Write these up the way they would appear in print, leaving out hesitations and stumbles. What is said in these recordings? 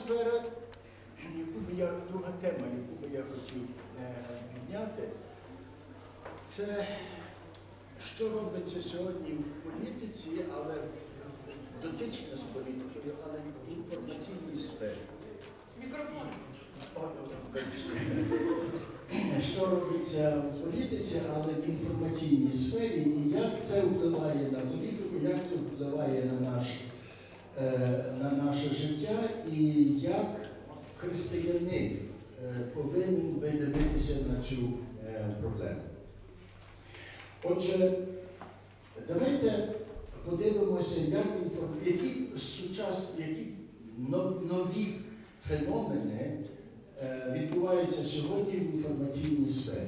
сфера, друга тема, яку би я хотів підняти, це що робиться сьогодні в політиці, але дотичне з політикою, але в інформаційній сфері. Мікрофон. Що робиться в політиці, але в інформаційній сфері, і як це впливає на політику, як це впливає на наше життя, і як християнин повинен би дивитися на цю проблему. Отже, давайте подивимося, які нові феномени відбуваються сьогодні в інформаційній сфері.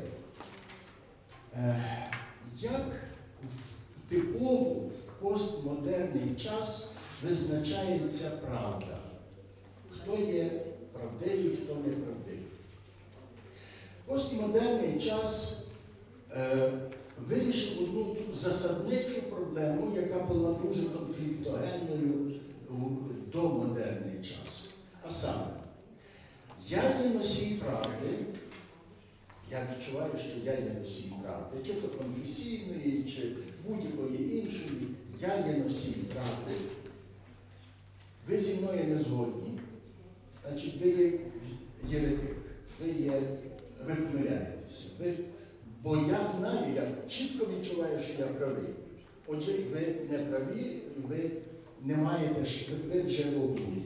Як типово в постмодерний час визначається правда? Хто є правдивий, хто не правдивий? Постмодерний час вирішив одну засадничу проблему, яка була дуже конфліктогенною в домодерний час. А саме, я є носій правди, я відчуваю, що я є носій правди, чи то конфесійної, чи будь-якої іншої, я є носій правди. Ви зі мною не згодні, значить ви є єретик, ви помиляєтеся. Бо я знаю, я чітко відчуваю, що я правий. Отже, ви не праві, ви не маєте, ви вже в облуді.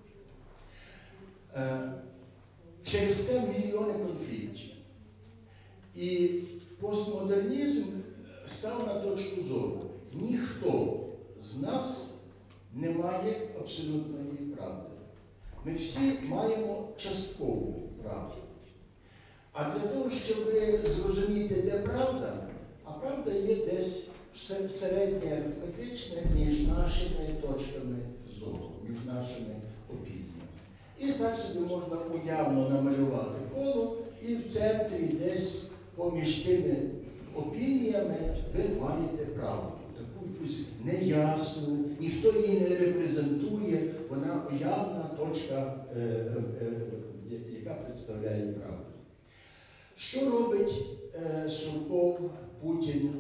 Через це мільйони конфліктів. І постмодернізм став на точку зору. Ніхто з нас не має абсолютної правди. Ми всі маємо часткову правду. А для того, щоб зрозуміти, де правда, а правда є десь середнє арифметичне між нашими точками зору, між нашими опініями. І так собі можна уявно намалювати коло, і в центрі десь поміж тими опініями ви маєте правду. Таку якусь неясну, ніхто її не репрезентує, вона уявна точка, яка представляє правду. Що робить Сурков, Путін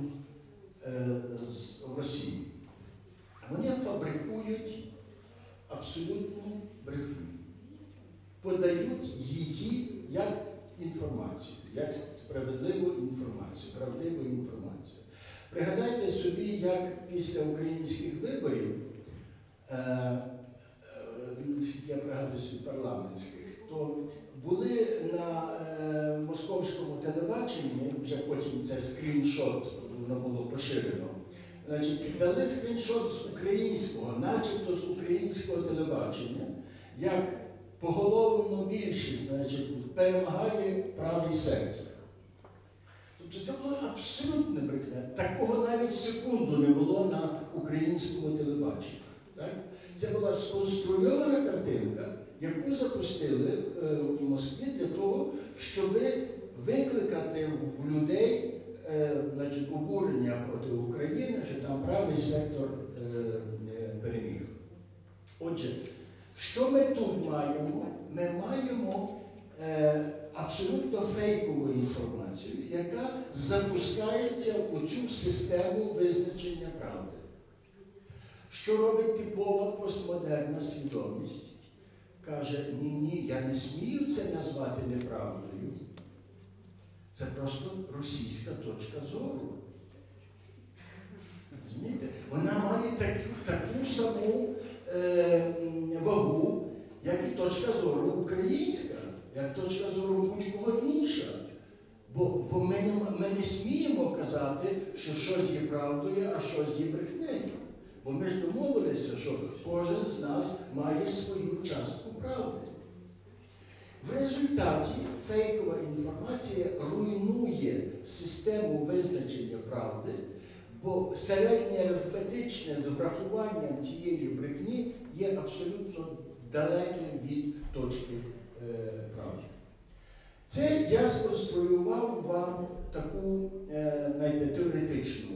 в Росії? Вони фабрикують абсолютну брехню. Подають її як інформацію, як справедливу інформацію, правдиву інформацію. Пригадайте собі, як після українських виборів, я пригадую парламентських, то були на московському телебаченні, вже потім це скріншот, воно було поширено, значить, дали скріншот з українського, начебто з українського телебачення, як поголовно більшість, значить, перемагає правий сектор. Тобто це було абсолютне брехня. Такого навіть секунду не було на українському телебаченні. Так? Це була сконструйована картинка, яку запустили в Москві для того, щоб викликати в людей обурення проти України, що там правий сектор переміг. Отже, що ми тут маємо? Ми маємо абсолютно фейкову інформацію, яка запускається у цю систему визначення правди. Що робить типова постмодерна свідомість? Каже, ні, я не смію це назвати неправдою. Це просто російська точка зору. Розумієте? Вона має таку саму вагу, як і точка зору українська, як точка зору будь-кого інша. Бо ми не сміємо казати, що щось є правдою, а щось є брехнею. Бо ми ж домовилися, що кожен з нас має свою частку правди. В результаті фейкова інформація руйнує систему визначення правди, бо середнє арифметичне з врахуванням цієї брехні є абсолютно далеким від точки правди. Це я сконструював вам таку теоретичну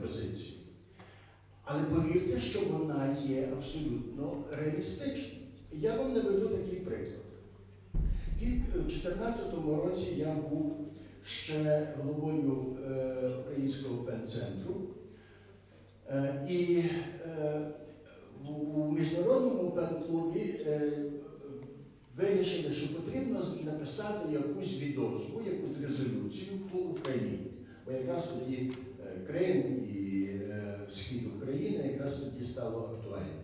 позицію. Але повірте, що вона є абсолютно реалістичною. Я вам наведу такий приклад. У 2014 році я був ще головою Українського пен-центру. І у міжнародному пен-клубі вирішили, що потрібно написати якусь відозву, якусь резолюцію по Україні. Бо якраз тоді Крим і схід України якраз тоді стало актуальним.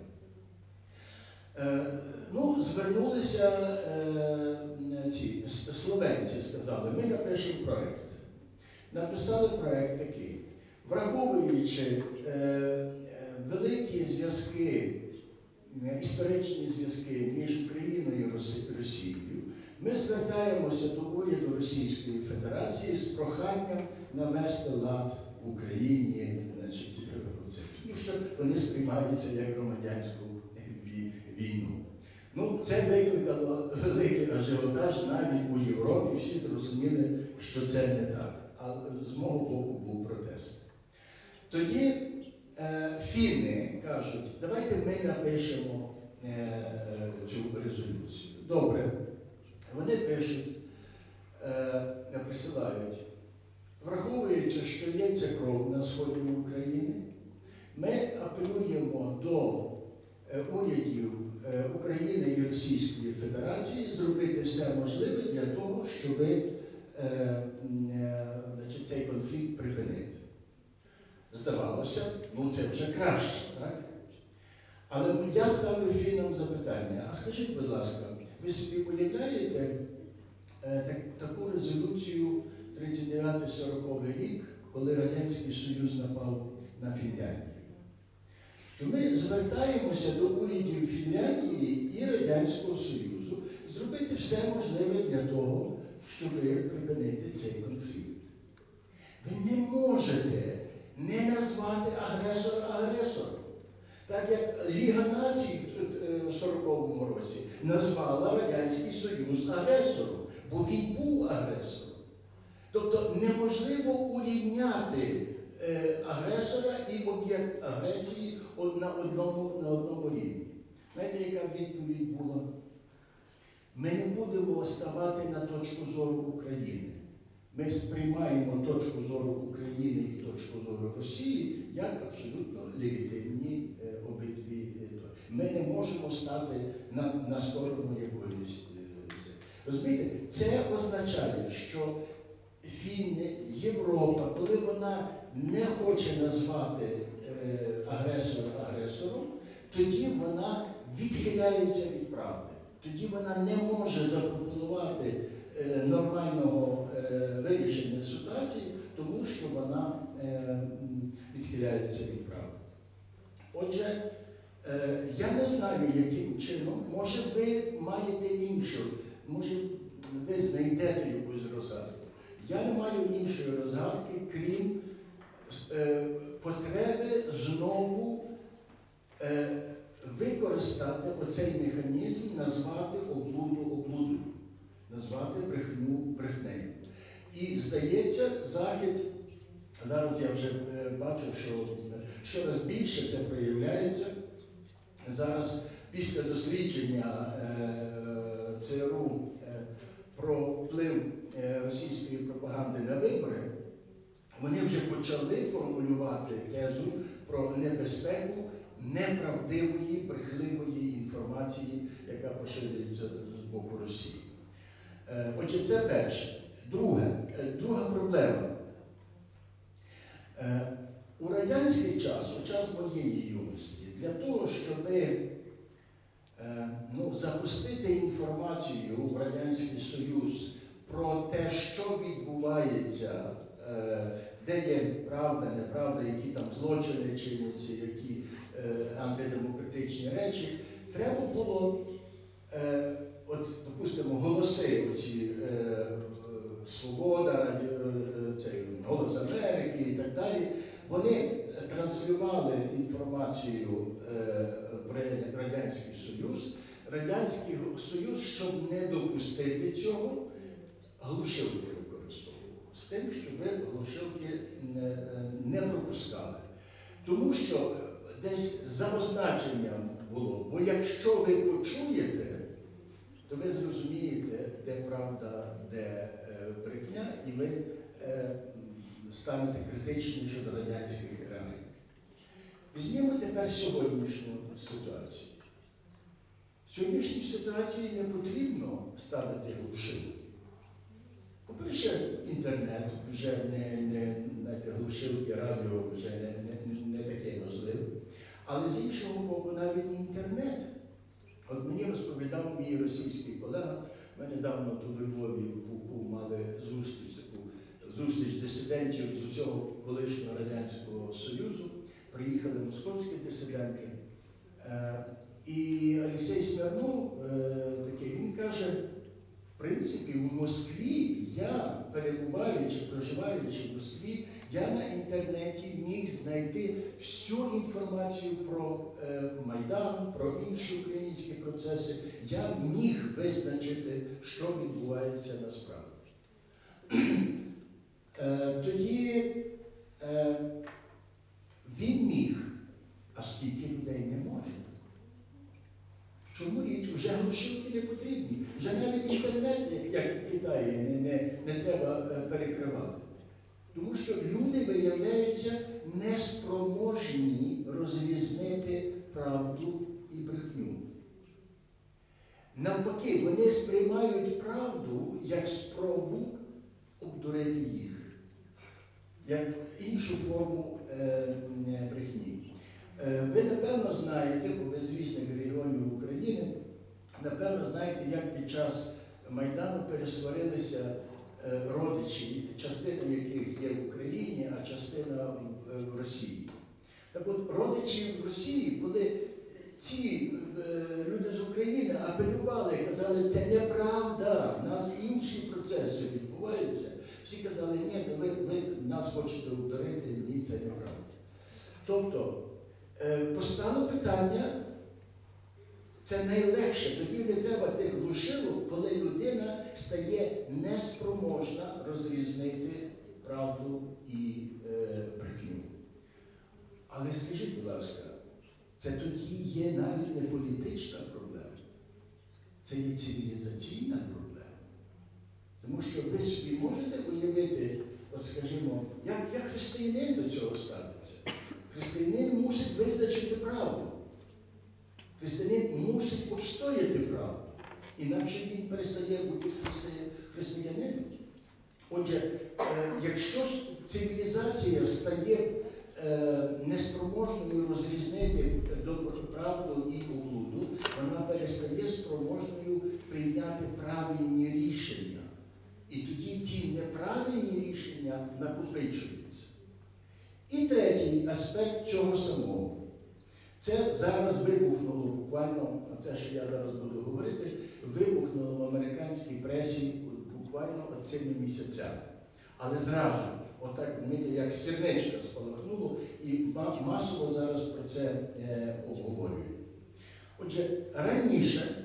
Звернулися ці словенці, сказали, ми напишемо проєкт. Написали проєкт такий. Враховуючи великі зв'язки, історичні зв'язки між Україною і Росією, ми звертаємося до уряду Російської Федерації з проханням навести лад в Україні, тому що вони сприймаються як громадянську війну. Це викликало великий ажіотаж навіть у Європі, всі зрозуміли, що це не так. А з мого боку був протест. Тоді фіни кажуть, давайте ми напишемо цю резолюцію. Добре. Вони пишуть, присилають, враховуючи, що лється кров на сході України, ми апелюємо до урядів України і Російської Федерації зробити все можливе для того, щоб цей конфлікт припинити. Здавалося, це вже краще, так? Але я ставлю фінам запитання, а скажіть, будь ласка, ви собі уявляєте таку резолюцію 39-40 рік, коли Радянський Союз напав на Фінляндію? Що ми звертаємося до урядів Фінляндії і Радянського Союзу зробити все можливе для того, щоб припинити цей конфлікт. Ви не можете не назвати агресора агресором. Так як Ліга Націй в 40-му році назвала Радянський Союз агресором, бо він був агресором. Тобто неможливо урівняти агресора і об'єкт агресії на одному рівні. Знаєте, яка відповідь була? Ми не будемо ставати на точку зору України. Ми сприймаємо точку зору України і точку зору Росії як абсолютно легітимні обидві. Ми не можемо стати на сторону якоїсь. Розумієте, це означає, що Фіни, Європа, коли вона не хоче назвати агресора агресором, тоді вона відхиляється від правди. Тоді вона не може запропонувати нормального вирішення ситуації, тому що вона відхиляється від правди. Отже, я не знаю, яким чином, може ви маєте іншу, може ви знайдете якусь розгадку. Я не маю іншої розгадки, крім потреби знову використати оцей механізм, назвати облуду облудою, назвати брехню брехнею. І, здається, Захід, зараз я вже бачу, що щораз більше це проявляється. Зараз після дослідження ЦРУ про вплив російської пропаганди на вибори, вони вже почали формулювати тезу про небезпеку неправдивої, брехливої інформації, яка поширюється з боку Росії. Отже, це перше. Друга проблема. У радянський час, у час моєї юності, для того, щоб запустити інформацію в Радянський Союз про те, що відбувається, де є правда, неправда, які там злочини чиняться, які антидемократичні речі, треба було, допустимо, голоси оці «Свобода», «Голос Америки» і так далі, вони транслювали інформацію в Радянський Союз. Радянський Союз, щоб не допустити цього, глушилки використовував. З тим, щоб глушилки не пропускали. Тому що десь за означенням було. Бо якщо ви почуєте, то ви зрозумієте, де правда, де брехня, і ви станете критичні щодо радянських реалій. Візьмімо тепер сьогоднішню ситуацію. В сьогоднішній ситуації не потрібно ставити глушилки. По-перше, інтернет вже не глушилки, радіо вже не таке важливе. Але з іншого боку, навіть інтернет. От мені розповідав мій російський колега, ми недавно тут у Львові в УКУ мали зустріч дисидентів з усього колишнього Радянського Союзу. Приїхали московські дисиденти. І Олексій Смірнов, він каже, в принципі, в Москві я, перебуваючи, проживаючи в Москві, я на інтернеті міг знайти всю інформацію про Майдан, про інші українські процеси. Я міг визначити, що відбувається насправді. Тоді він міг, а скільки людей не може. Чому річ? Вже глушилки не потрібні. Вже навіть інтернет, як в Китаї, не треба перекривати. Тому що люди, виявляються, неспроможні розрізнити правду і брехню. Навпаки, вони сприймають правду як спробу обдурити їх, як іншу форму брехні. Ви, напевно, знаєте, бо ви з різних регіонів України, напевно, знаєте, як під час Майдану пересварилися родичі, частина яких є в Україні, а частина в Росії. Так от, родичі в Росії, коли ці люди з України апелювали, казали, це неправда, у нас інші процеси відбуваються, всі казали, ні, ви нас хочете обдурити, ні, це неправда. Тобто, постало питання, це найлегше, тоді не треба тих глушилок, коли людина стає неспроможна розрізнити правду і брехню. Але скажіть, будь ласка, це тоді є навіть не політична проблема, це є цивілізаційна проблема. Тому що ви собі можете уявити, от скажімо, як християнин до цього ставиться? Християнин мусить визначити правду. Християнин мусить обстояти правду. Інакше він перестає бути християнином. Отже, якщо цивілізація стає неспроможною розрізнити правду і облуду, вона перестає спроможною прийняти правильні рішення. І тоді ті неправильні рішення накопичуються. І третій аспект цього самого. Це зараз вибухнуло буквально, те, що я зараз буду говорити, вибухнуло в американській пресі буквально цими місяцями. Але зразу, отак, як сірничка спалахнуло, і масово зараз про це обговорюють. Отже, раніше,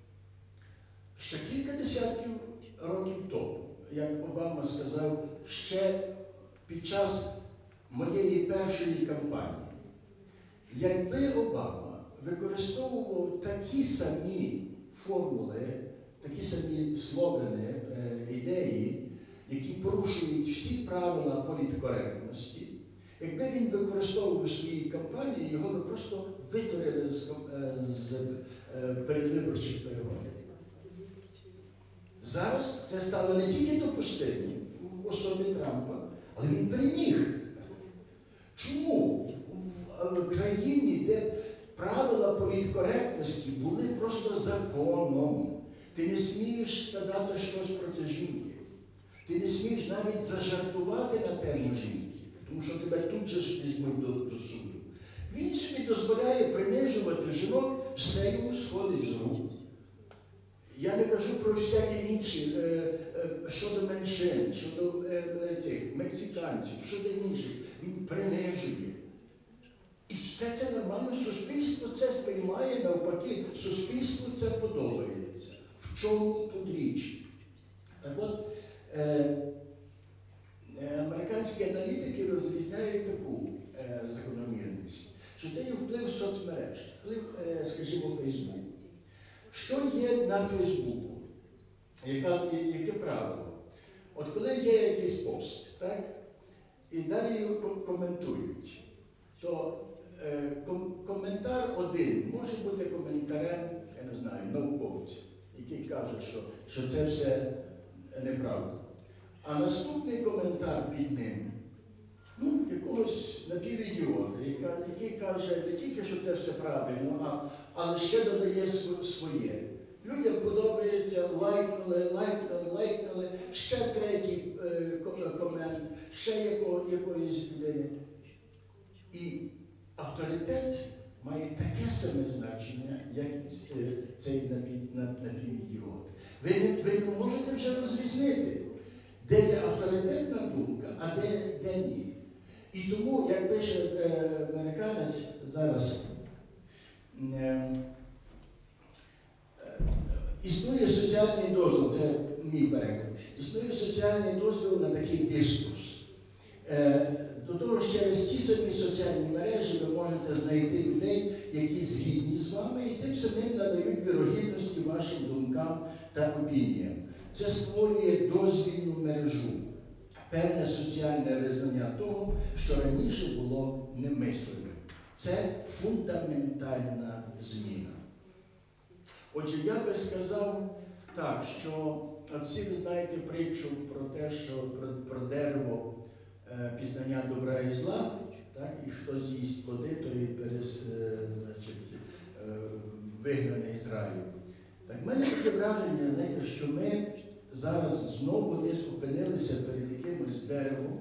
ще кілька десятків років тому, як Обама сказав, ще під час моєї першої кампанії, якби Обама використовував такі самі формули, такі самі слогани, ідеї, які порушують всі правила політкоректності, якби він використовував у своїй кампанії, його би просто витворили з передвиборчих перегонів. Зараз це стало не тільки допустимим в особі Трампа, але він переміг. Чому в країні, де правила політкоректності були просто законом, ти не смієш сказати щось проти жінки, ти не смієш навіть зажартувати на тему жінки, тому що тебе тут же ж візьмуть до суду. Він собі дозволяє принижувати жінок, все йому сходить з рук. Я не кажу про всякі інші, щодо меншин, щодо цих мексиканців, щодо інших. Він принижує. І все це нормально, суспільство це сприймає, навпаки, суспільству це подобається. В чому тут річ? Так от, американські аналітики розрізняють таку закономірність. що це є вплив соцмереж, вплив, скажімо, Фейсбуку. Що є на Фейсбуку? Яке правило? От коли є якийсь пост, так, і далі його коментують, то коментар один може бути коментарем, я не знаю, науковця, який каже, що це все неправда. А наступний коментар під ним, ну, якогось напівідіота, який каже не тільки, що це все правильно, але ще додає своє. Людям подобається, лайкнули, ще третій комент, ще якоїсь людини. І авторитет має таке саме значення, як цей напівідіот. Ви не можете вже розрізнити, де є авторитетна думка, а де ні. І тому, як пише американець зараз, існує соціальний дозвіл, це мій переклад, існує соціальний дозвіл на такий дискурс. До того ж, через ті самі соціальні мережі ви можете знайти людей, які згідні з вами, і тим самим надають вірогідності вашим думкам та опініям. Це створює дозвільну мережу, певне соціальне визнання того, що раніше було немислимим. Це фундаментальна зміна. Отже, я би сказав так, що всі ви знаєте притчу про те, що про дерево пізнання добра і зла, так, і хто з'їсть плоди, той вигнаний з раю. Так, в мене таке враження, знаєте, що ми зараз знову десь опинилися перед якимось деревом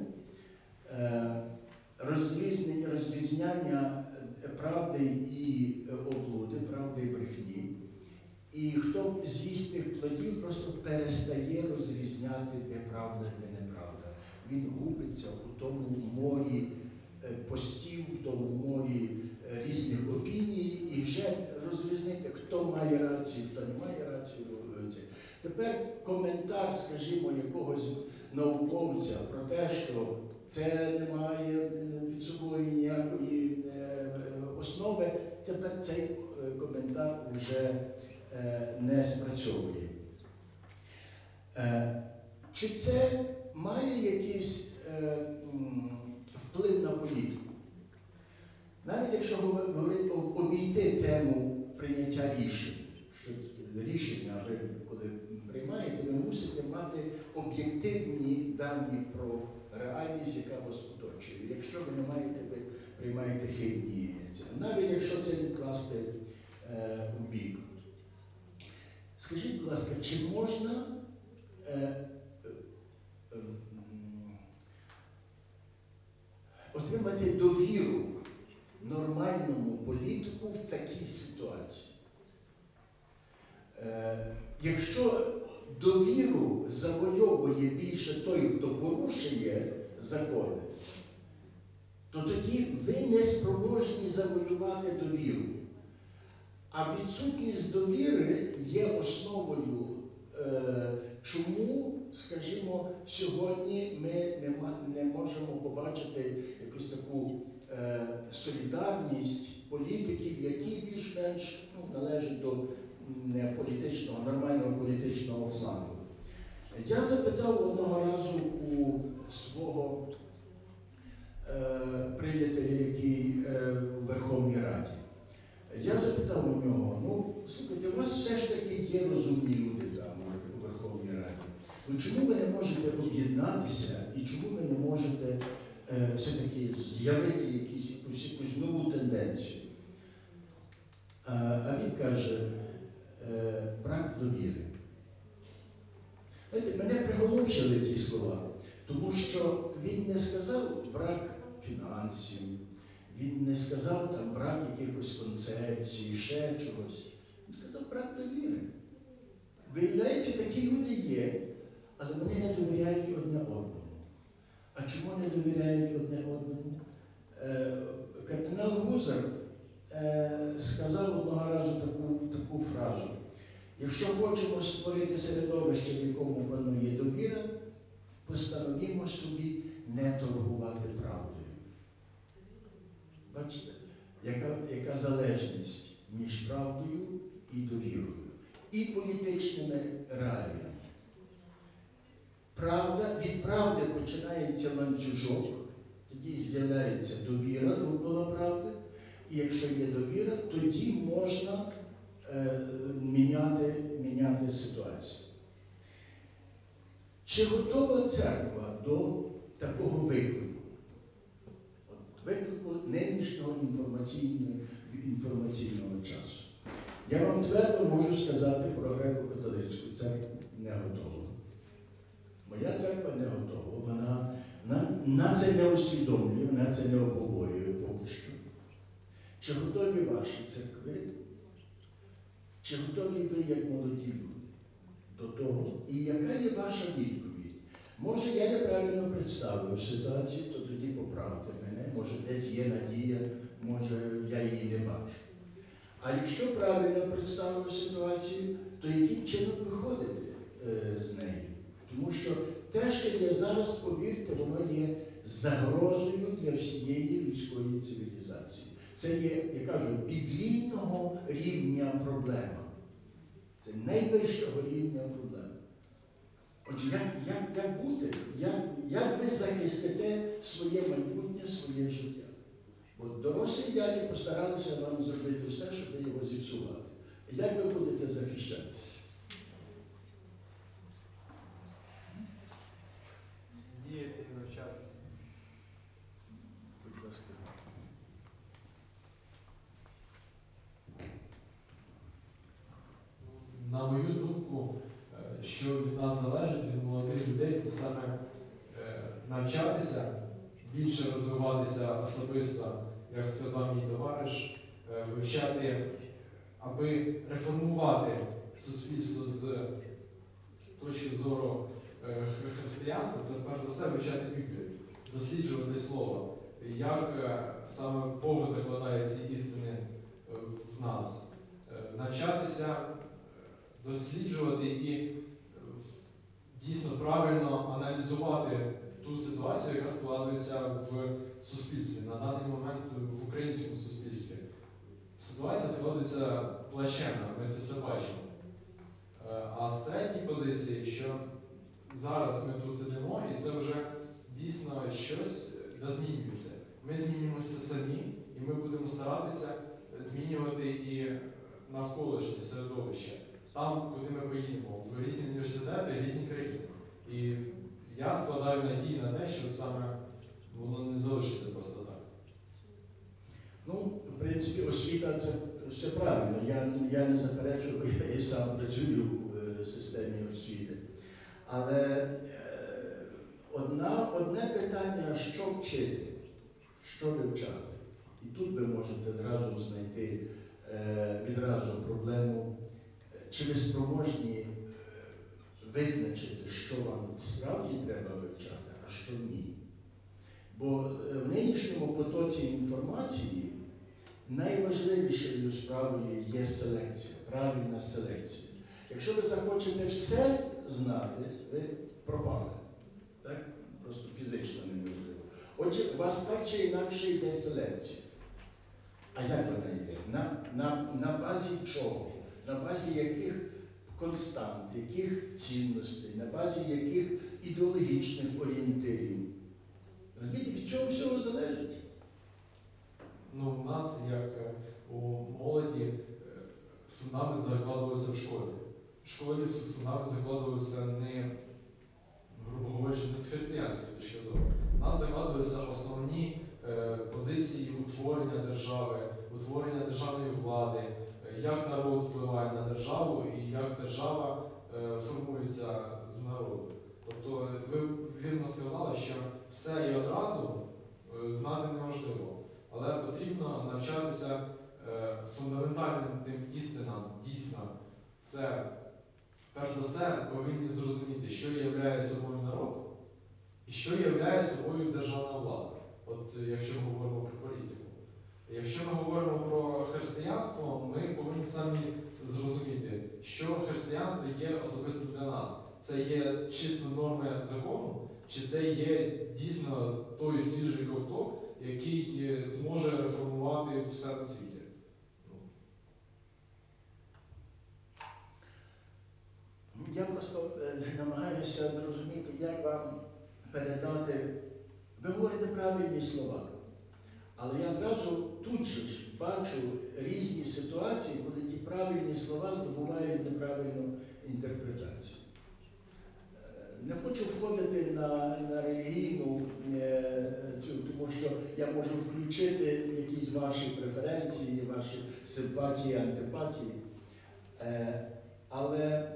розрізняння правди і облуди, правди і брехні. І хто з'їсть тих плодів, просто перестає розрізняти, де правда, де неправда. Він губиться у тому морі постів, в тому морі різних опіній, і вже розрізнити, хто має рацію, хто не має рацію. Тепер коментар, скажімо, якогось науковця про те, що це не має під собою ніякої основи, тепер цей коментар вже не спрацьовує. Чи це має якийсь вплив на політику? Навіть якщо говорити обійти тему прийняття рішень, що рішення ви, коли приймаєте, ви мусите мати об'єктивні дані про реальність, яка вас оточує. Якщо ви не маєте, ви приймаєте хибні, навіть якщо це відкласти у бік. Скажіть, будь ласка, чи можна отримати довіру нормальному політику в такій ситуації? Якщо довіру завойовує більше той, хто порушує закони, то тоді ви не спроможні завоювати довіру. А відсутність довіри є основою, чому, скажімо, сьогодні ми не можемо побачити якусь таку солідарність політиків, які більш-менш належать до нормального політичного флангу. Я запитав одного разу у свого приятеля, який у Верховній Раді. Я запитав у нього, ну, слухайте, у вас все ж таки є розумні люди там у Верховній Раді. Ну, чому ви не можете об'єднатися і чому ви не можете все-таки з'явити якусь нову тенденцію? А він каже, брак довіри. Знаєте, мене приголомшили ті слова, тому що він не сказав брак фінансів, він не сказав там брак якихось концепцій, ще чогось. Він сказав брак довіри. Виявляється, такі люди є, але вони не довіряють одне одному. А чому не довіряють одне одному? Кардинал Гузар сказав одного разу таку фразу. Якщо хочемо створити середовище, в якому панує довіра, постановімо собі не торгувати правдою. Бачите, яка залежність між правдою і довірою, і політичними реаліями. Від правди починається ланцюжок, тоді з'являється довіра довкола правди, і якщо є довіра, тоді можна міняти ситуацію. Чи готова церква до такого виклику? Виклику нинішнього інформаційного часу. Я вам твердо можу сказати про греко-католицьку церкву не готова. Моя церква не готова. Вона це не усвідомлює, вона це не обговорює поки що. Чи готові ваші церкви? Чи готові ви, як молоді люди, до того? І яка є ваша відповідь? Може, я неправильно представив ситуацію, то тоді поправте мене. Може, десь є надія, може, я її не бачу. А якщо правильно представив ситуацію, то яким чином виходити з неї? Тому що те, що є зараз, повірте, воно є загрозою для всієї людської цивілізації. Це є, я кажу, біблійного рівня проблема. Це найвищого рівня проблема. Отже, як бути? Як ви захистите своє майбутнє, своє життя? Бо дорослі дяді постаралися вам зробити все, щоб його зіпсувати. Як ви будете захищатися? Діяти і навчатися. Будь ласка. На мою думку, що від нас залежить, від молодих людей, це саме навчатися, більше розвиватися особисто, як сказав мій товариш, вивчати, аби реформувати суспільство з точки зору християнства, це перш за все вивчати Біблію, досліджувати Слово, як саме Бог закладає ці істини в нас, навчатися, досліджувати і дійсно правильно аналізувати ту ситуацію, яка складається в суспільстві, на даний момент в українському суспільстві. Ситуація складається плачевно, ми це все бачимо. А з третьої позиції, що зараз ми тут сидимо, і це вже дійсно щось змінюється. Ми змінюємося самі, і ми будемо старатися змінювати і навколишнє середовище. Там, куди ми поїдемо, в різні університети, в різні країни. І я складаю надії на те, що саме воно не залишиться просто так. Ну, в принципі, освіта – це все правильно. Я не заперечую, бо я і сам працюю в системі освіти. Але одне питання, що вчити, що вивчати. І тут ви можете зразу знайти відразу проблему, чи ви спроможні визначити, що вам справді треба вивчати, а що ні. Бо в нинішньому потоці інформації найважливішою справою є селекція, правильна селекція. Якщо ви захочете все знати, ви пропали. Так? Просто фізично неможливо. Отже, у вас так чи інакше йде селекція. А як вона йде? На базі чого? На базі яких констант, яких цінностей, на базі яких ідеологічних орієнтирів. Розумієте, від чого всього залежить? Ну, у нас, як у молоді, фундамент закладувався в школі. В школі фундамент закладувався не, грубо говорячи, не з християнської точки зору. У нас закладувалися основні позиції утворення держави, утворення державної влади, як народ впливає на державу і як держава формується з народу. Тобто ви вірно сказали, що все і одразу знати неможливо, але потрібно навчатися фундаментальним тим істинам, дійсно. Це, перш за все, повинні зрозуміти, що являє собою народ і що являє собою державна влада. От якщо ми говоримо про політику. Якщо ми говоримо про християнство, ми повинні самі зрозуміти, що християнство є особисто для нас. Це є чисто норми закону, чи це є дійсно той свіжий ковток, який зможе реформувати все на світі. Я просто намагаюся зрозуміти, як вам передати. Ви говорите правильні слова, але я зразу тут же ж бачу різні ситуації, коли ті правильні слова здобувають неправильну інтерпретацію. Не хочу входити на релігійну цю, тому що я можу включити якісь ваші преференції, ваші симпатії, антипатії. Але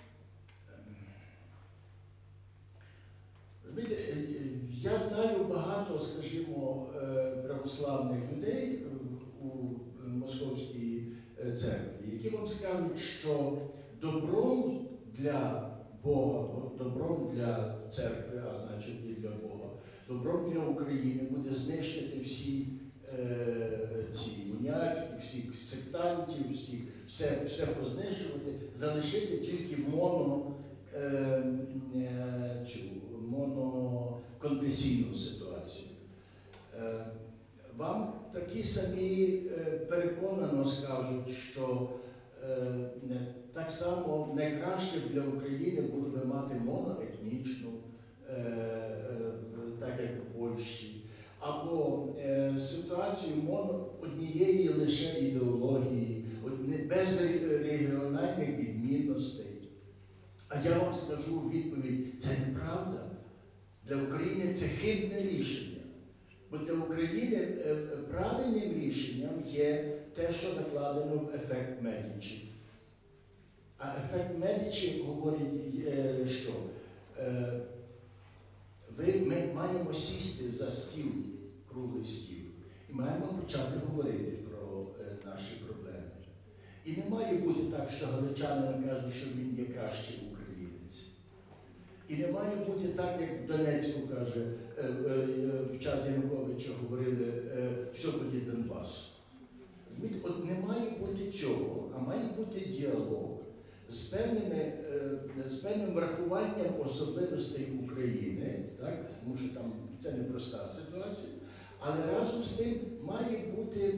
я знаю багато, скажімо, православних людей у Московській церкві, які вам скажуть, що добром для Бога, добром для церкви, а значить і для Бога, добром для України буде знищити всі ці уніатські, всіх сектантів, все познищувати, залишити тільки моноконфесійну ситуацію. Вам такі самі переконано скажуть, що так само найкраще для України було би мати моноетнічну, так як у Польщі, або ситуацію однієї лише ідеології, без регіональних відмінностей. А я вам скажу у відповідь, це неправда. Для України це хибне рішення. Бо для України правильним рішенням є те, що закладено в ефект Медічі. А ефект Медічі говорить, що ми маємо сісти за стіл, круглий стіл, і маємо почати говорити про наші проблеми. І не має бути так, що галичанин каже, що він є кращий українець. І не має бути так, як в Донецьку каже, в час Януковича говорили, все тоді Донбас. От не має бути цього, а має бути діалог з певним врахуванням особливостей України, так? Тому що там це непроста ситуація, але разом з тим має бути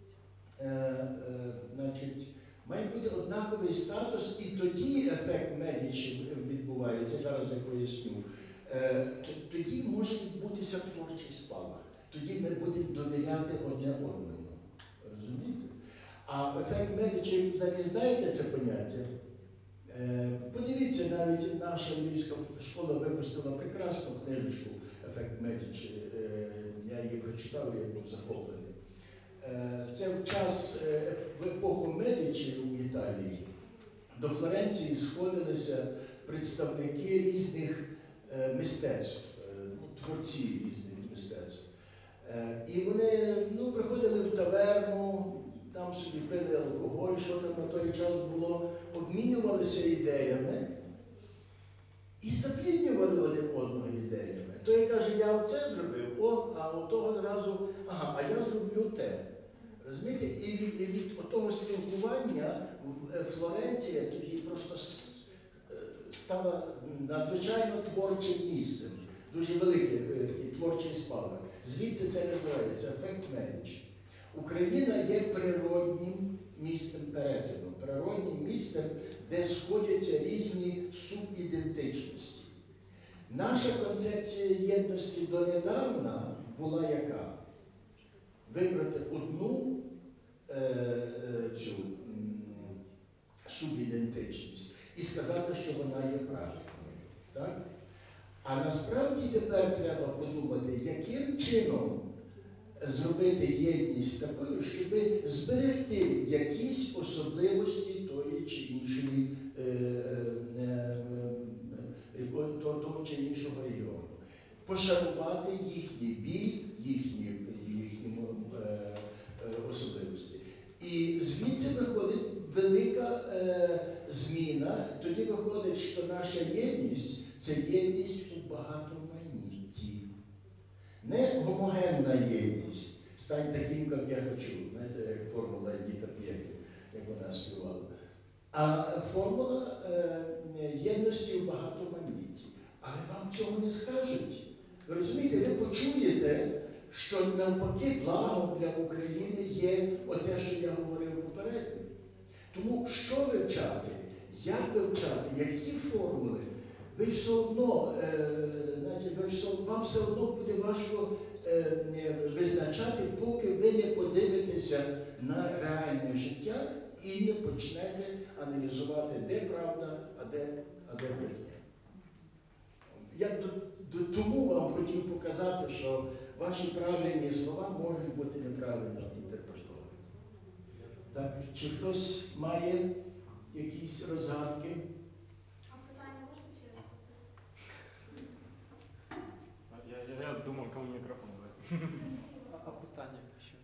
однаковий статус, і тоді ефект Медічі відбувається, зараз я поясню. Тоді може відбутися творчий спалах. Тоді ми будемо довіряти одне одному. Розумієте? А ефект Медічі, взагалі знаєте це поняття? Подивіться, навіть наша Львівська школа випустила прекрасну книжку «Ефект Медічі». Я її прочитав, я був захоплений. Це в час, в епоху Медічі в Італії до Флоренції сходилися представники різних мистецтв, творці різних мистецтв. І вони приходили в таверну, там собі пили алкоголь, що там на той час було, обмінювалися ідеями і запліднювали один одного ідеями. Той каже, я оце зробив, а у того зразу, а я зроблю те. Розумієте? І від того спілкування Флоренція тоді просто стала надзвичайно творчим місцем. Дуже великий такий творчий спалах. Звідси це називається ефект Медічі. Україна є природнім місцем перетину, природнім місцем, де сходяться різні субідентичності. Наша концепція єдності донедавна була яка? Вибрати одну цю субідентичність і сказати, що вона є правильною. Так? А насправді тепер треба подумати, яким чином зробити єдність такою, щоб зберегти якісь особливості тої чи іншої, того чи іншого регіону. Пошанувати їхній біль, їхні особливості. І звідси виходить велика зміна. Тоді виходить, що наша єдність – це єдність у багатоманітті. Не гомогенна єдність. Стань таким, як я хочу. Знаєте, як формула Едіта П'єхи, як вона співала. А формула єдності у багатоманітті. Але вам цього не скажуть. Ви розумієте, ви почуєте, що навпаки благом для України є оте, що я говорив попередньо. Тому що вивчати, як вивчати, які формули, ви все одно, вам все одно буде важко визначати, поки ви не подивитеся на реальне життя і не почнете аналізувати, де правда, а де брехня. Я тому вам хотів показати, що ваші правильні слова можуть бути неправильно інтерпретовані. Так, чи хтось має якісь розгадки? А питання можна ще раз? Я думав, кому мікрофон дати. А питання ще?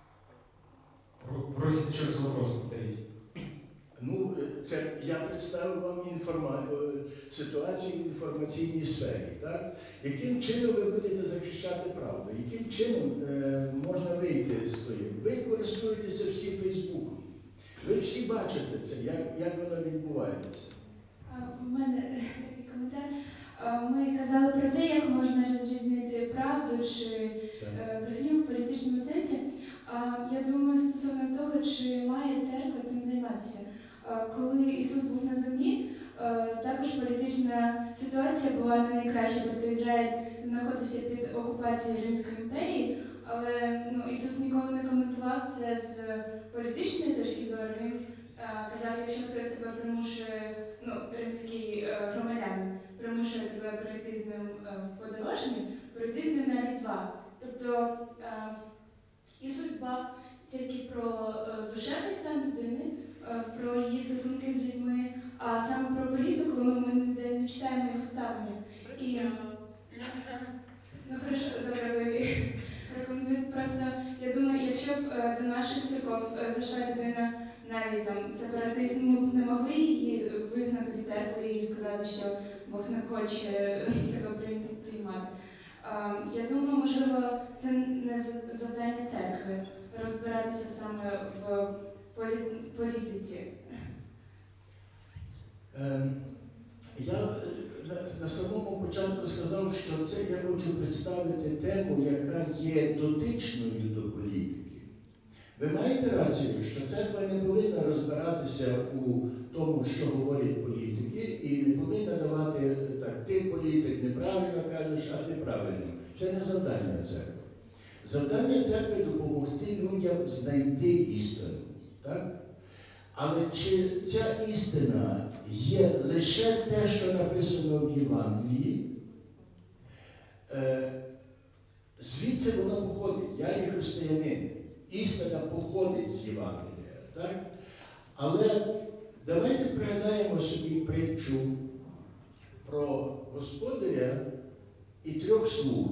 Просить щось вопрос повторіть. Ну, це я представив вам ситуацію в інформаційній сфері. Так? Яким чином ви будете захищати правду? Яким чином можна вийти з тої? Ви користуєтеся всі Фейсбуком. Ви всі бачите це, як воно відбувається. У мене такий коментар. Ми казали про те, як можна розрізнити правду чи брехню в політичному сенсі. Я думаю, стосовно того, чи має церква цим займатися. Коли Ісус був на землі, також політична ситуація була не найкраща, тобто Ізраїль знаходився під окупацією Римської імперії, але Ісус ніколи не коментував це з політичної точки зору. Він казав, якщо хтось тебе примушує, римський громадянин примушує тебе пройти з ним подорожнім, пройти з ним навіть два. Тобто Ісус дбав тільки про душевний стан людини, про її стосунки з людьми, а саме про політику ми ніде не читаємо його ставлення. І, хорошо, добре, ви рекомендуєте. Просто, я думаю, якщо б до наших церков зайшла людина, навіть там сепаратист, ми б не могли її вигнати з церкви і сказати, що Бог не хоче тебе приймати. Я думаю, можливо, це не завдання церкви розбиратися саме в політиці. Я на самому початку сказав, що це я хочу представити тему, яка є дотичною до політики. Ви маєте рацію, що церква не повинна розбиратися у тому, що говорять політики, і не повинна давати так, ти політик неправильно кажеш, а ти правильно. Це не завдання церкви. Завдання церкви допомогти людям знайти істину. Так? Але чи ця істина є лише те, що написано в Євангелії? Звідси вона походить. Я є християнин. Істина походить з Євангелія. Так? Але давайте пригадаємо собі притчу про господаря і 3 слуг,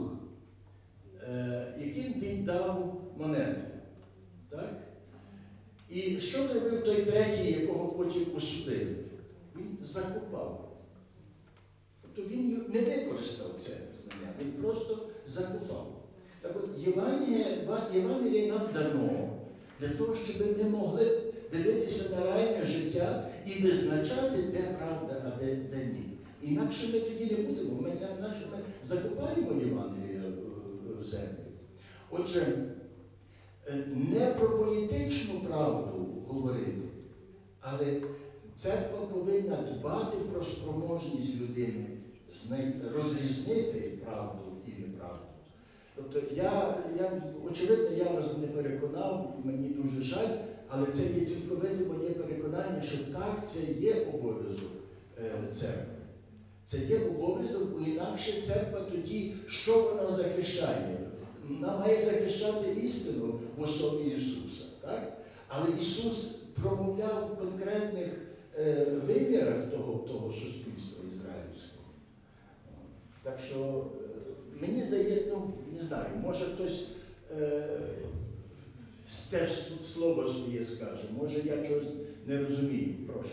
яким він дав монети. Так? І що зробив той третій, якого потім осудили? Він закопав. Тобто він не використав це знання, він просто закопав. Так от Євангеліє нам дано для того, щоб ми могли дивитися на реальне життя і визначати, де правда, а де ні. Інакше ми тоді не будемо. Ми закопаємо Євангеліє в землю. Отже, не про політичну правду говорити, але церква повинна дбати про спроможність людини розрізнити правду і неправду. Тобто, очевидно, я вас не переконав, мені дуже жаль, але це є цілковите моє переконання, що так, це є обов'язок церкви. Це є обов'язок, бо інакше церква тоді, що вона захищає? Вона має захищати істину в особі Ісуса. Так? Але Ісус промовляв в конкретних вимірах того суспільства ізраїльського. Так що, мені здається, не знаю, може хтось теж слово своє скаже, може я чогось не розумію, прошу.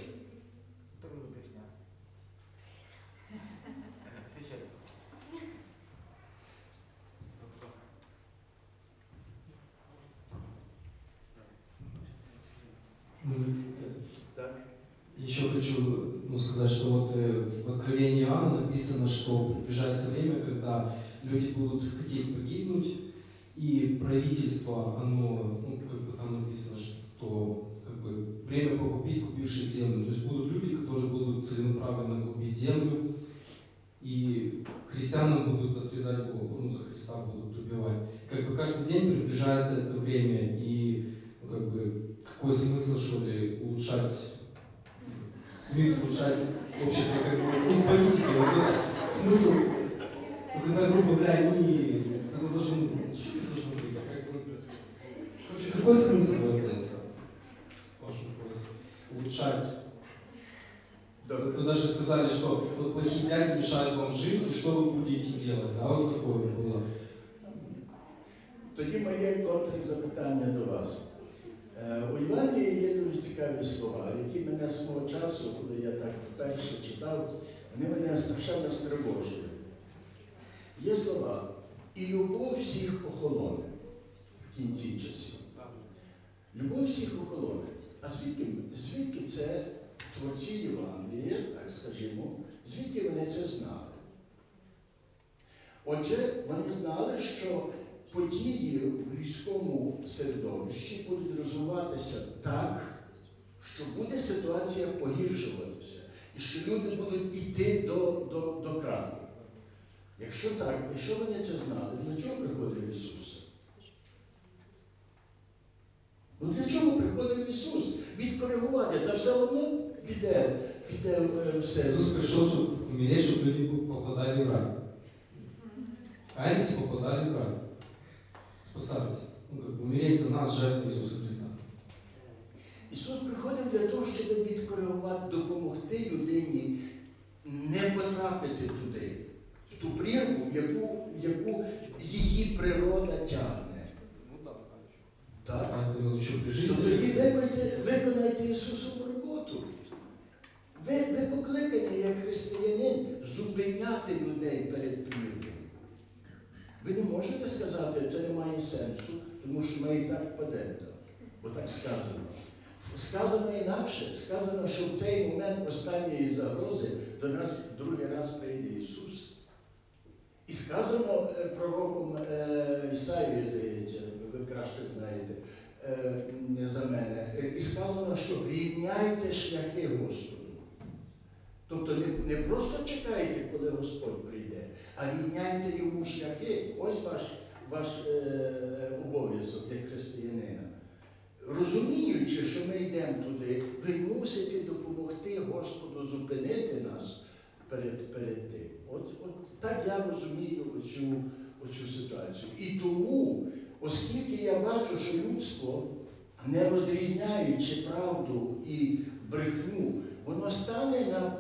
Так. Еще хочу сказать, что вот в Откровении Иоанна написано, что приближается время, когда люди будут хотеть погибнуть, И правительство, оно, ну, как бы там написано, что как бы время погубить купивших землю. То есть будут люди, которые будут целенаправленно губить землю, и христианам будут отрезать голову, ну, за Христа будут убивать. Как бы каждый день приближается это время, и ну, как бы какой смысл, что ли, улучшать общество, как бы, ну, с политикой. Вот это смысл, ну, когда, грубо говоря, они, это должен, что это должно быть, как бы, короче, какой смысл в этом? Тоже вопрос. Улучшать. Вы даже сказали, что вот плохие дяди мешают вам жить, и что вы будете делать, да, вот такое было. Тоді моє контрзапитання до вас. У Євангелії є дуже цікаві слова, які мене свого часу, коли я так вперше читав, вони мене страшенно стривожили. Є слова, і любов всіх охолоне в кінці часів. Любов всіх охолоне. А звідки це творці Євангелія, так скажімо, звідки вони це знали? Отже, вони знали, що події в людському середовищі будуть розвиватися так, що буде ситуація погіршуватися, і що люди будуть йти до краю. Якщо так, якщо вони це знали, для чого приходив Ісус? Ну для чого приходив Ісус? Відкоригувати, та все одно піде все. Иисус пришел, чтобы умереть, чтобы люди попадали в рай. А они все попадали в рай. Спасались. Ну, как бы умереть за нас, жертва Иисуса Христа. Ісус приходив для того, щоб відкоригувати, допомогти людині не потрапити туди, в ту прірву, в яку її природа тягне. Так? А я думал, еще при жизни. То тоді виконайте Ісусову роботу. Ви покликані, як християнин, зупиняти людей перед прірвою. Ви не можете сказати, що це не має сенсу, тому що ми і так впадемо. Бо так сказано. Сказано інакше. Сказано, що в цей момент останньої загрози до нас другий раз прийде Ісус. І сказано пророком Ісаїю, здається, ви краще знаєте за мене, і сказано, що рівняйте шляхи Господу. Тобто не просто чекайте, коли Господь прийде, а рівняйте йому шляхи. Ось ваш обов'язок як християнина. Розуміючи, що ми йдемо туди, ви мусите допомогти Господу зупинити нас перед тим. От так я розумію оцю ситуацію. І тому, оскільки я бачу, що людство, не розрізняючи правду і брехню, воно стане на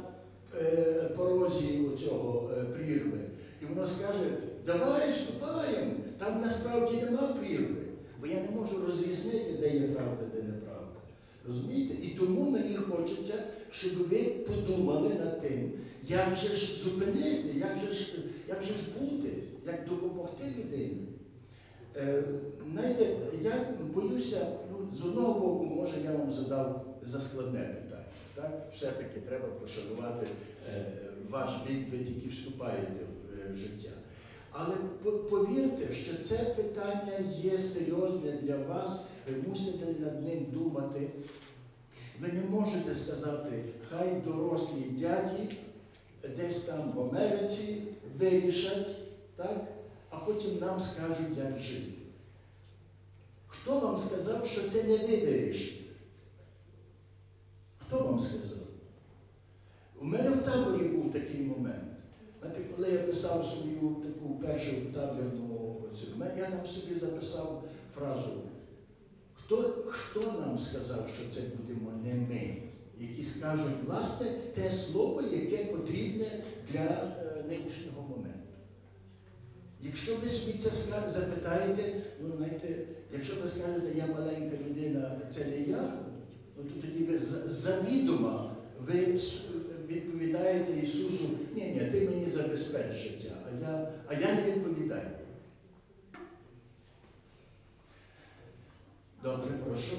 порозі цього прірви. І воно скаже, давай вступаємо, там насправді нема прірви. Бо я не можу розрізнити, де є правда, де неправда. Розумієте? І тому мені хочеться, щоб ви подумали над тим, як же ж зупинити, як же ж бути, як допомогти людині. Знаєте, я боюся, з одного боку, може, я вам задав заскладне питання. Так? Все-таки треба пошанувати ваш вік, ви тільки вступаєте в життя. Але повірте, що це питання є серйозне для вас, ви мусите над ним думати. Ви не можете сказати, хай дорослі дяді десь там в Америці вирішать, так? А потім нам скажуть, як жити. Хто вам сказав, що це не ви вирішите? Хто вам сказав? У мене в таборі був такий момент. Знаєте, коли я писав свою таку першу табірну оцю, я там собі записав фразу. Хто нам сказав, що це будемо не ми, які скажуть, власне, те слово, яке потрібне для нинішнього моменту. Якщо ви собі це запитаєте, знаєте, якщо ви скажете, я маленька людина, це не я, то тоді ви завідомо відповідаєте Ісусу, ні, ти мені забезпеч життя, а я не відповідаю. Добре, прошу.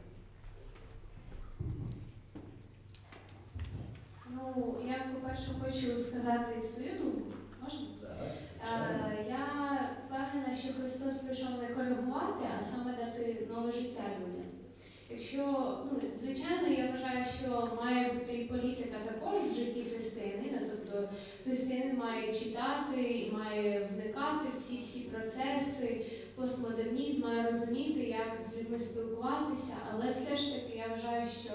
Я, по-перше, хочу сказати свою думку. Можна? Так. Я впевнена, що Христос прийшов не коригувати, а саме дати нове життя людям. Якщо, звичайно, я вважаю, що має бути і політика також в житті християнина, тобто християнин має читати і має вникати в ці всі процеси, постмодернізм, має розуміти, як з людьми спілкуватися, але все ж таки я вважаю, що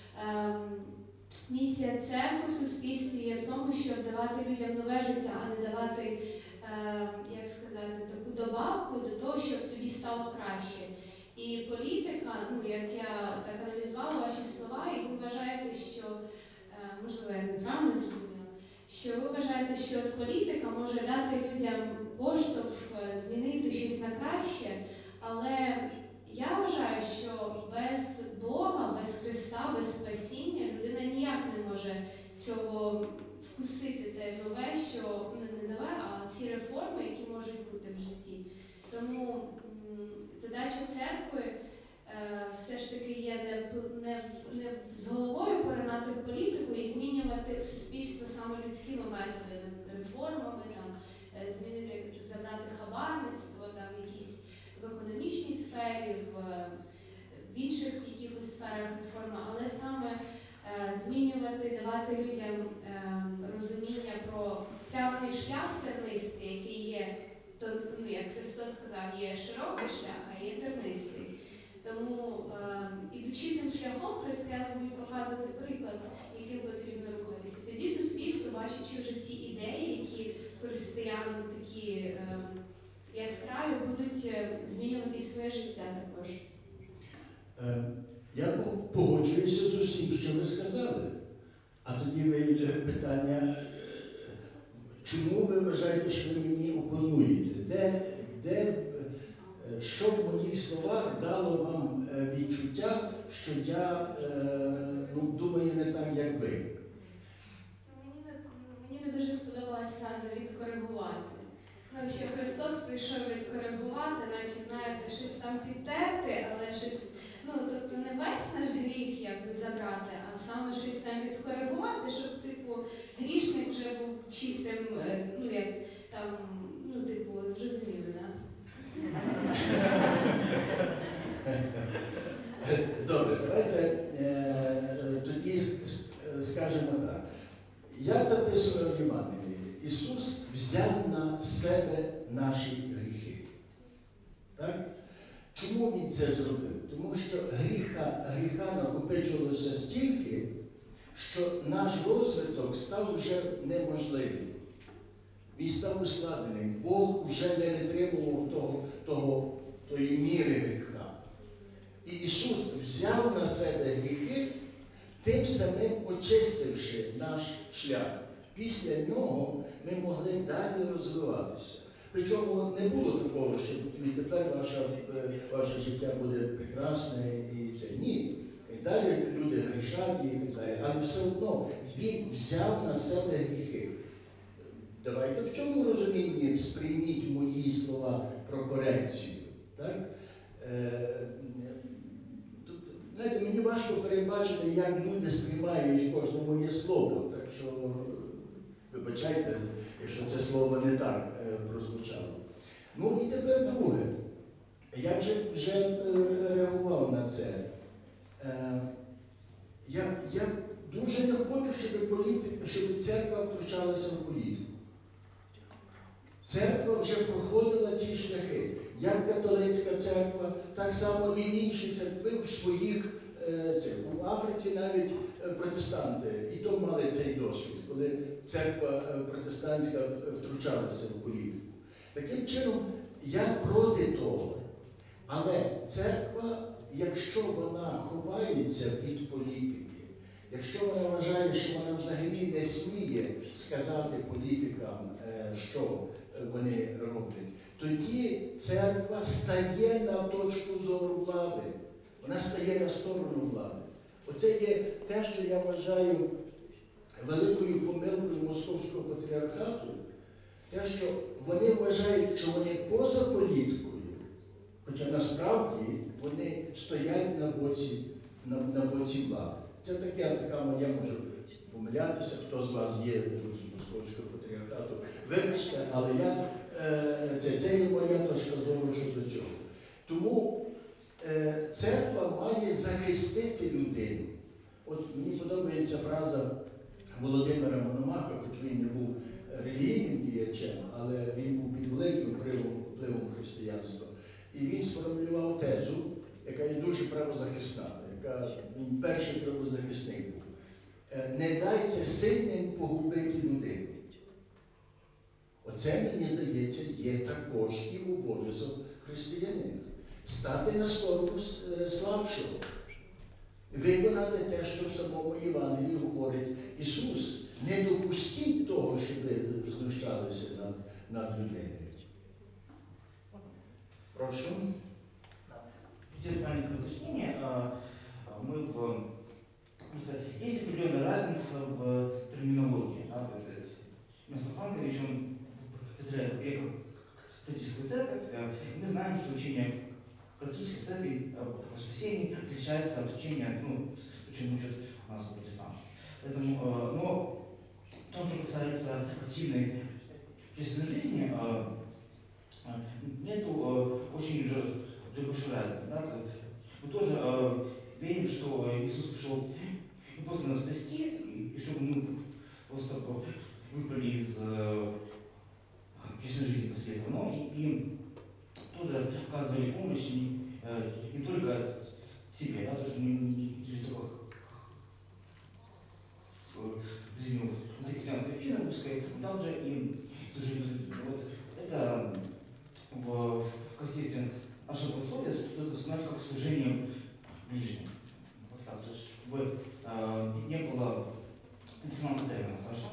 місія церкви в суспільстві є в тому, щоб давати людям нове життя, а не давати, як сказати, таку добавку до того, щоб тобі стало краще. І політика, як я так аналізувала ваші слова, і ви вважаєте, що, можливо, я неправильно зрозуміла, що ви вважаєте, що політика може дати людям поштовх змінити щось на краще, але я вважаю, що без Бога, без Христа, без спасіння людина ніяк не може цього вкусити те нове, що не нове, а ці реформи, які можуть бути в житті. Тому задача церкви все ж таки є не з головою поринати в політику і змінювати суспільство саме людськими методами, реформами, змінити, забрати хабарництво, якісь в економічній сфері, в інших якихось сферах реформи, але саме змінювати, давати людям розуміння про правильний шлях тернистий, який є, як Христос сказав, є широкий шлях, а є тернистий. Тому, ідучи цим шляхом, християни будуть показувати приклад, яким потрібно рухатися. Тоді суспільство, бачачи вже ці ідеї, які християн такі яскраві, будуть змінювати і своє життя також. Я погоджуюся з усім, що ви сказали. А тоді питання, чому ви вважаєте, що ви мені опонуєте? Що в моїх словах дало вам відчуття, що я думаю не так, як ви? Мені не дуже сподобалась фраза «відкоригувати». Що Христос прийшов відкоригувати, наче, знаєте, щось там підтерти, але щось, тобто не весь наш гріх якби забрати, а саме щось там відкоригувати, щоб, грішник вже був чистим, як там, зрозуміло, да? Добре, давайте тоді скажемо так. Як записано в Євангелії, Ісус взяв на себе наші гріхи. Так? Чому Він це зробив? Тому що гріха накопичилося стільки, що наш розвиток став вже неможливим. Він став ускладненим. Бог вже не витримував тої міри гріха. І Ісус взяв на себе гріхи, тим самим очистивши наш шлях. Після нього ми могли далі розвиватися. Причому не було такого, що відтепер ваше життя буде прекрасне і це. Ні. І далі люди грішать і так далі. Але все одно Він взяв на себе гріхи. Давайте в цьому розумінні сприйміть мої слова про корекцію. Так? Знаєте, мені важко передбачити, як люди сприймають кожне моє слово. Так що, вибачайте, якщо це слово не так прозвучало. І тепер друге. Я вже реагував на це. Я дуже не хочу, щоб церква втручалася в політику. Церква вже проходила ці шляхи. Як католицька церква, так само і інші церкви в своїх церквах. В Африці навіть протестанти і то мали цей досвід, коли церква протестантська втручалася в політику. Таким чином, я проти того. Але церква, якщо вона ховається від політики, якщо вона вважає, що вона взагалі не сміє сказати політикам, що вони роблять, тоді церква стає на точку зору влади. Вона стає на сторону влади. Оце є те, що я вважаю великою помилкою Московського патріархату, те, що вони вважають, що вони поза політикою, хоча насправді вони стоять на боці влади. Це така моя, можу помилятися, хто з вас є з Московського патріархату. Вибачте, але я це є моя точка зору щодо цього. Тому церква має захистити людину. От мені подобається фраза Володимира Мономаха, хоч він не був релігійним діячем, але він був під великим впливом християнства. І він сформулював тезу, яка є дуже правозахисна, яка він перший правозахисник був. Не дайте сильним погубити людину. Оце, мені здається, є також і обов'язок християнина. Стати на сторону слабшого. Виконати те, що в самому Євангелії говорить Ісус. Не допустіть того, щоб ви знущалися над людиною. Прошу. Чуть маленькое уточнение. Есть определенная разница в терминологии. Да? Мистер Франкович, он представляет греко-католическую церковь. И мы знаем, что учение католической церкви по воскресенье отличается от учения, учения учат у нас протестантов. Поэтому, но то, что касается активной общественной жизни, нету очень уже большой разницы. Да? Мы тоже верим, что Иисус пришел не просто нас спасти, и чтобы мы просто выбрали из общественной жизни после этого, но и тоже оказывали помощь не только себе, да, потому что мы не жили только жизнью христианской общины русской, но также и тоже вот это в контексте нашего пословия стоит воспринимать как служение ближним. Вот так, то есть чтобы не было диссонанса терминов, хорошо?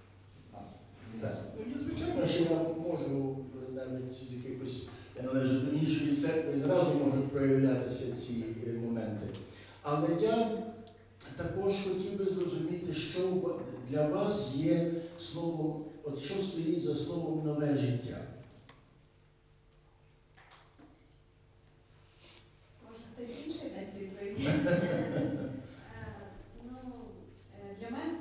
Звичайно, що я можу навіть з якихось, я належу до іншої церкви, і зразу можуть проявлятися ці моменти. Але я також хотів би зрозуміти, що для вас є словом, от що стоїть за словом нове життя. Може, хтось інший дасть відповідь? Для мене...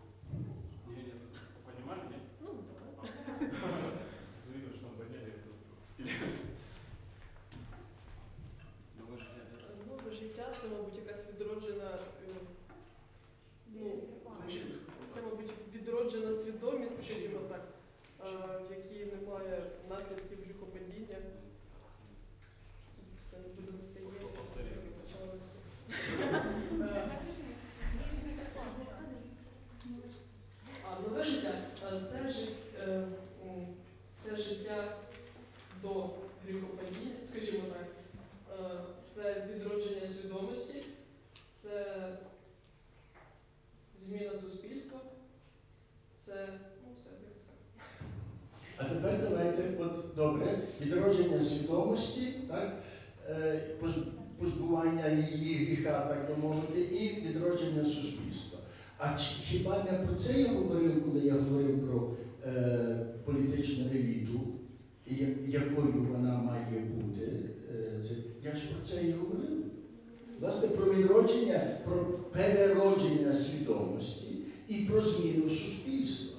Нове життя це, мабуть, якась відроджена, це, мабуть, відроджена свідомість, скажімо так, в якій немає наслідків гріхопадіння. Все не буде настає, почала вести. Нове життя це життя до гріхопадіння, скажімо так. Це відродження свідомості, це зміна суспільства, це, все. А тепер давайте, от добре, відродження свідомості, так, позбування її гріха, так би мовити, і відродження суспільства. А хіба не про це я говорив, коли я говорив про політичну еліту, і якою вона має бути? Я ж про це і говорив. Власне, про відродження, про переродження свідомості і про зміну суспільства.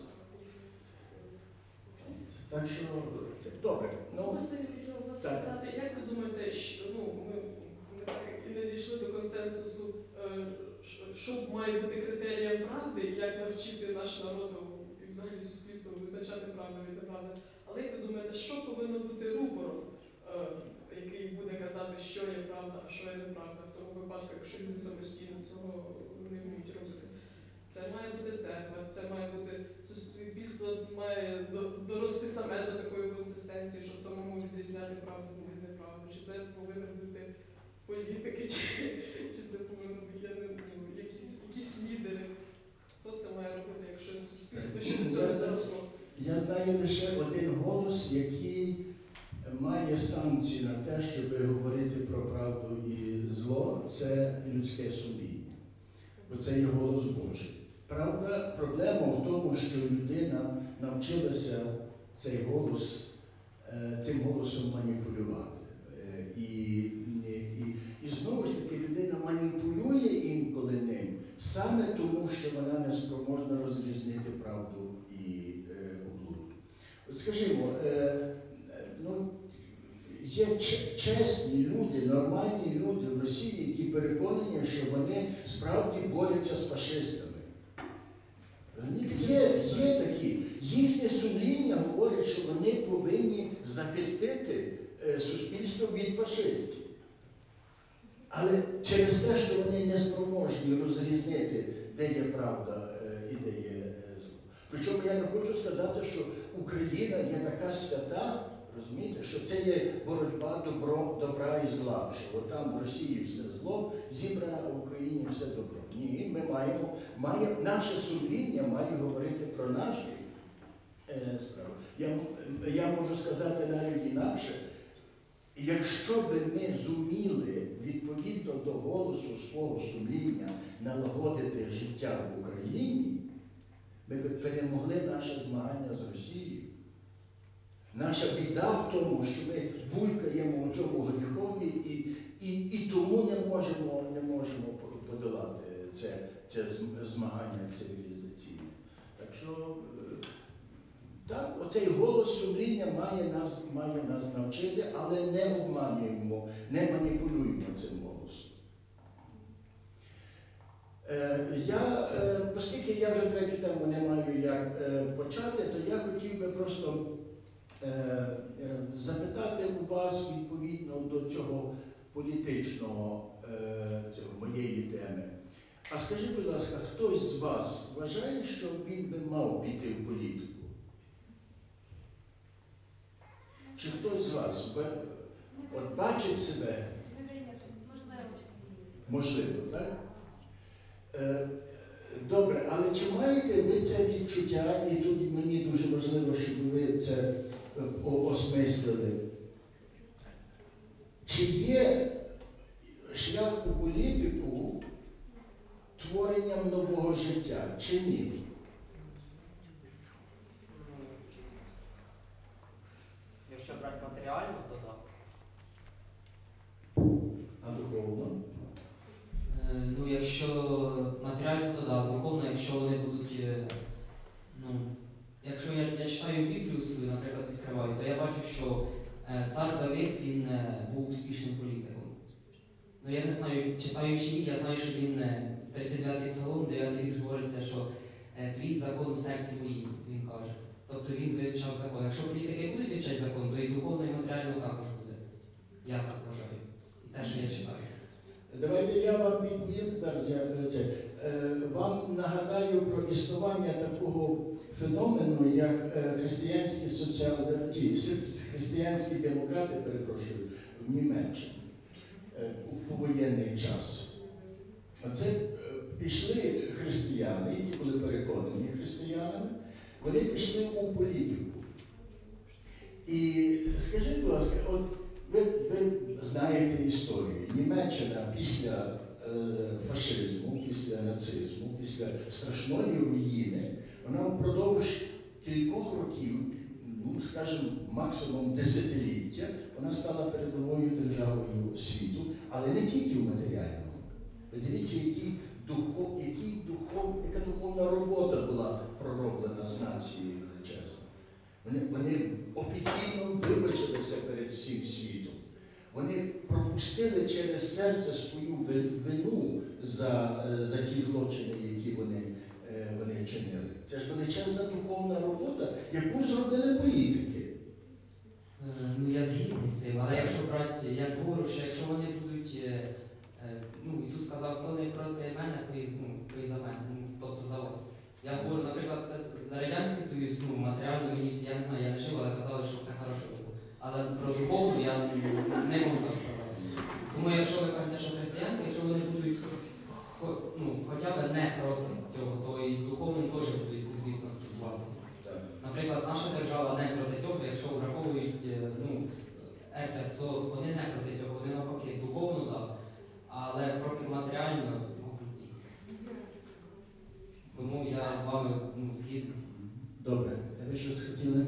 Так що, добре. Просто я хотіла вас спитати, як ви думаєте, що, ми так і не дійшли до консенсусу, що має бути критерієм правди, як навчити наш народ і взагалі суспільство визначати правду від неправди. Але як ви думаєте, що повинно бути рупором, який буде казати, що є правда, а що є неправда, в тому випадку, якщо люди самостійно цього не вміють робити? Це має бути церква, це має бути суспільство, має дорости саме до такої консистенції, щоб самому відрізняти правду від неправди. Чи це повинні бути політики, чи це повинні бути якісь лідери? Хто це має робити, якщо суспільство ще до цього доросло? Я знаю лише один голос, який має санкцію на те, щоб говорити про правду і зло, це людське сумління. Бо це є голос Божий. Правда, проблема в тому, що людина навчилася цей голос, цим голосом маніпулювати. І знову ж таки людина маніпулює інколи ним, саме тому, що вона не спроможна розрізнити правду і облуду. скажімо, ну, є чесні люди, нормальні люди в Росії, які переконані, що вони справді борються з фашистами. Є такі. Їхнє сумління говорить, що вони повинні захистити суспільство від фашистів. Але через те, що вони не спроможні розрізнити, де є правда і де є зло. Причому я не хочу сказати, що Україна є така свята, розумієте, що це є боротьба добра і зла, що от там в Росії все зло, зібрано, а в Україні все добро. Ні, ми маємо наше сумління має говорити про наші справи. Я можу сказати навіть інакше, якщо би ми зуміли відповідно до голосу свого сумління налагодити життя в Україні, ми б перемогли наше змагання з Росією. Наша біда в тому, що ми булькаємо у цьому гріхові і тому не можемо подолати це змагання цивілізаційне. Так що, так, оцей голос сумління має нас навчити, але не обманюємо, не маніпулюємо цим голосом. Оскільки я вже третю тему не маю як почати, то я хотів би просто запитати у вас відповідно до цього політичного, моєї теми. А скажіть, будь ласка, хтось з вас вважає, що він би мав піти в політику? Чи хтось з вас от бачить себе? Можливо, так? Добре, але чи маєте ви це відчуття, і тут мені дуже важливо, щоб ви це осмислили. Чи є шлях у політику творенням нового життя, чи ні? Якщо брати матеріально, то так. А духовно? Ну, якщо матеріально, то так. Духовно, якщо вони будуть, якщо я читаю Біблію свою, наприклад, відкриваю, то я бачу, що цар Давид, він був успішним політиком. Ну, я не знаю, читаючи її, я знаю, що він 39-й псалом, 9-й вірш говориться, що твій закон у серці моїм, він каже. Тобто він вивчав закон. Якщо політики будуть вивчати закон, то і духовно, і матеріально також буде. Я так вважаю. І те, що я читаю. Давайте я вам відповім, зараз вам нагадаю про існування такого феномену, як християнські демократи, перепрошую, в Німеччині у воєнний час. Оце пішли християни, які були переконані християнами, вони пішли у політику. І скажіть, будь ласка, от ви знаєте історію. Німеччина після фашизму, після нацизму, після страшної руїни, вона впродовж кількох років, скажімо, максимум десятиліття, вона стала передовою державою світу, але не тільки в матеріальному. Ви дивіться, яка духовна робота була пророблена з нацією величезною. Вони офіційно вибачилися перед всім світом. Вони пропустили через серце свою вину за ті злочини, які вони чинили. Це ж величезна духовна робота, яку зробили політики. Ну, я згідний з цим, але якщо брати, я говорю, що якщо вони будуть, Ісус сказав, хто не проти мене, то й за мене, тобто за вас. Я говорю, наприклад, за Радянський Союз, матеріально мені всі, я не знаю, я не жив, але казали, що все хорошо було. Але про духовну я не можу так сказати. Тому якщо ви кажете, що християнські, якщо вони будуть хоча б не проти цього, то і духовним теж будуть, звісно, стосуватися. Наприклад, наша держава не проти цього, якщо враховують Р-500, вони не проти цього, вони навпаки духовно, так, але проти матеріально, мабуть, ні. Тому я з вами згідний. Добре, ви щось хотіли?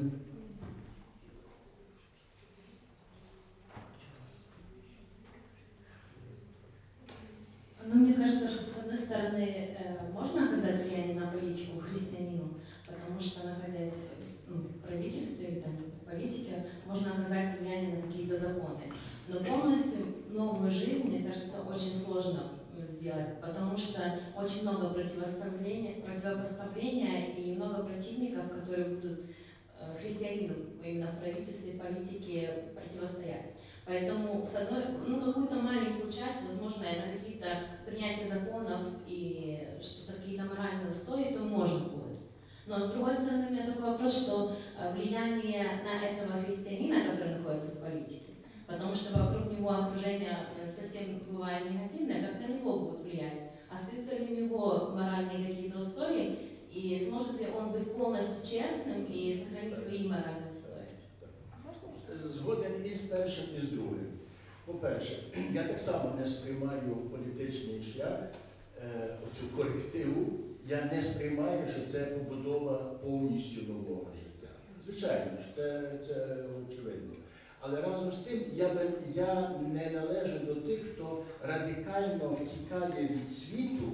Ну, мне кажется, что с одной стороны можно оказать влияние на политику христианину, потому что, находясь в правительстве, правительстве или там, в политике можно оказать влияние на какие-то законы. Но полностью новую жизнь, мне кажется, очень сложно сделать, потому что очень много противопоставления и много противников, которые будут христианину именно в правительстве и политике противостоять. Поэтому с одной, какую-то маленькую часть, возможно, на какие-то принятия законов и что-то, какие-то моральные устои, то можно будет. Но с другой стороны, у меня такой вопрос, что влияние на этого христианина, который находится в политике, потому что вокруг него окружение совсем бывает негативное, как на него будет влиять? Остаются ли у него моральные какие-то устои, и сможет ли он быть полностью честным и сохранить свои моральные устои? Згоден із першим, і з другим. По-перше, я так само не сприймаю політичний шлях, оцю корективу, я не сприймаю, що це побудова повністю нового життя. Звичайно, це очевидно. Але разом з тим, я не належу до тих, хто радикально втікає від світу,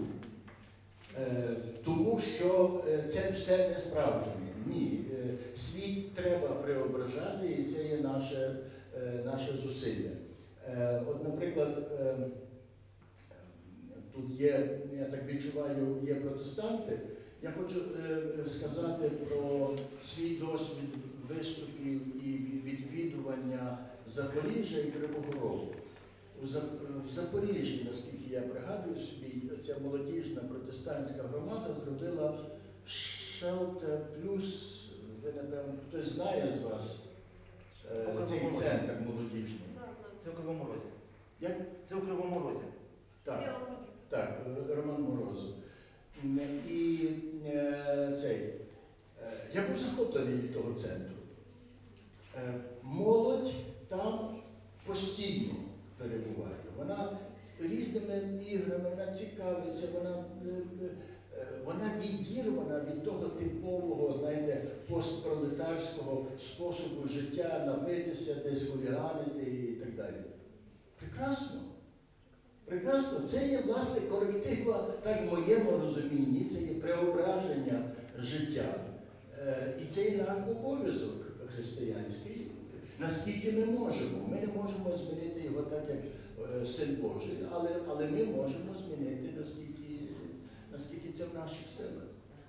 тому що це все не справжнє. Ні, світ треба преображати, і це є наше зусилля. От, наприклад, тут є, я так відчуваю, є протестанти. Я хочу сказати про свій досвід виступів і відвідування Запоріжжя і Кривого Рогу. В Запоріжжі, наскільки я пригадую собі, ця молодіжна протестантська громада зробила Shelter Plus, ви, напевно, хтось знає з вас цей центр молодіжний? Це у Кривому Розі. Як? Це у Кривому Розі. Так, Роман Морозов. І я був захоплений від того центру. Молодь там постійно перебуває. Вона різними іграми, вона цікавиться, вона відірвана від того типового, знаєте, постпролетарського способу життя, напитися, десь хуліганити і так далі. Прекрасно. Прекрасно. Це є, власне, коректива, так в моєму розумінні, це є преображення життя. І це є наш обов'язок християнський. Наскільки ми можемо. Ми не можемо змінити його так, як Син Божий, але ми можемо змінити, наскільки це в наших силах.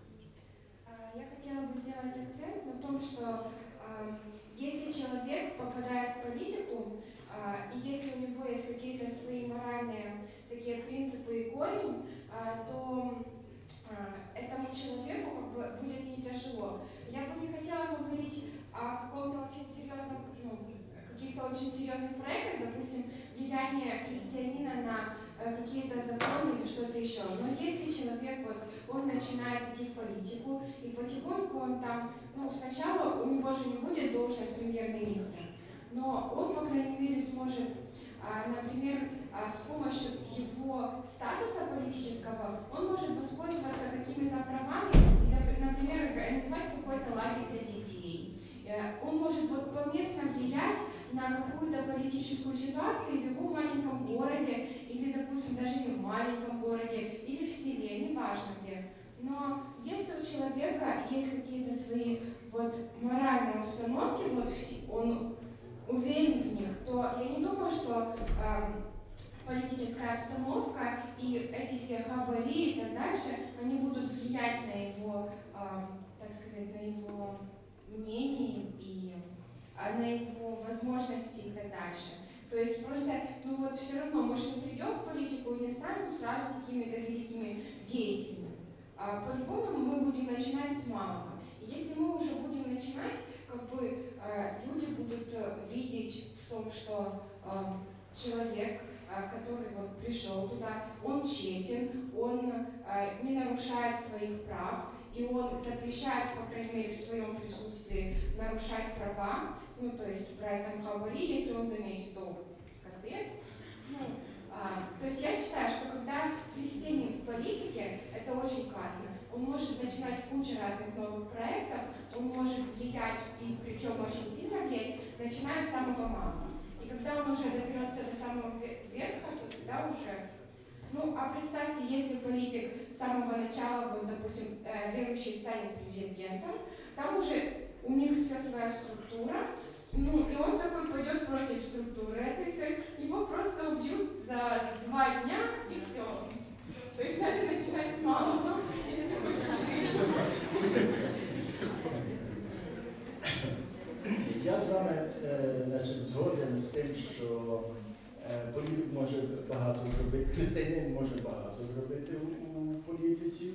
Я хотела бы сделать акцент на том, что если человек попадает в политику, и если у него есть какие-то свои моральные такие принципы и корень, то этому человеку будет не тяжело. Я бы не хотела говорить о каком-то очень серьезном, каких-то очень серьезных проектах, допустим, влияние христианина на какие-то законы или что-то еще. Но если человек, он начинает идти в политику, и потихоньку он там, сначала у него же не будет должность премьер-министра, но он, по крайней мере, сможет, например, с помощью его статуса политического, он может воспользоваться какими-то правами и, например, организовать какой-то лагерь для детей. Он может повместно влиять на какую-то политическую ситуацию в его маленьком городе, или, допустим, даже не в маленьком городе, или в селе, неважно где. Но если у человека есть какие-то свои моральные установки, он уверен в них, то я не думаю, что политическая обстановка и эти все хабари и так дальше, они будут влиять на его, так сказать, на его мнение и на его возможности и так дальше. То есть просто, все равно мы же не придем в политику и не станем сразу какими-то великими деятелями. По-любому мы будем начинать с малого. И если мы уже будем начинать, люди будут видеть в том, что человек, который пришел туда, он честен, он не нарушает своих прав, и он запрещает, по крайней мере, в своем присутствии нарушать права, то есть брать там хабари, если он заметит, то капец. То есть я считаю, что когда христианин в политике, это очень классно. Он может начинать кучу разных новых проектов, он может влиять, и причем очень сильно влиять, начиная с самого малого. И когда он уже доберется до самого верха, то тогда уже... а представьте, если политик с самого начала, допустим, верующий станет президентом, там уже у них вся своя структура, ну, и он такой пойдет против структуры этой, его просто убьют за 2 дня и все. То есть надо начинать с малого, если хочешь жить. Я з вами значить, згоден з тим, що політик може багато зробити, християнин може багато зробити у політиці,